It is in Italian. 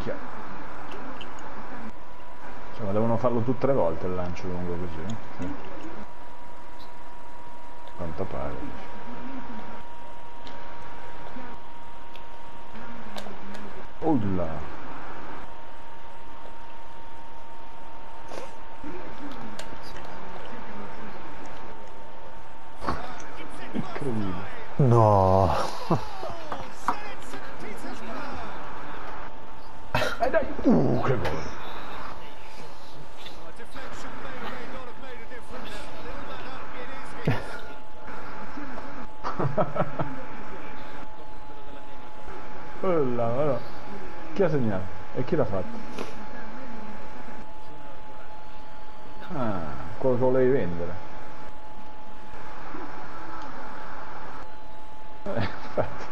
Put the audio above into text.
minchia. Cioè, ma devono farlo tutte le volte il lancio lungo così? Sì. Quanto pare. Ulla. Incredibile. No. Dai. Che gol. Ulla, no. Chi ha segnato? E chi l'ha fatto? Ah, quello che volevi vendere. Infatti.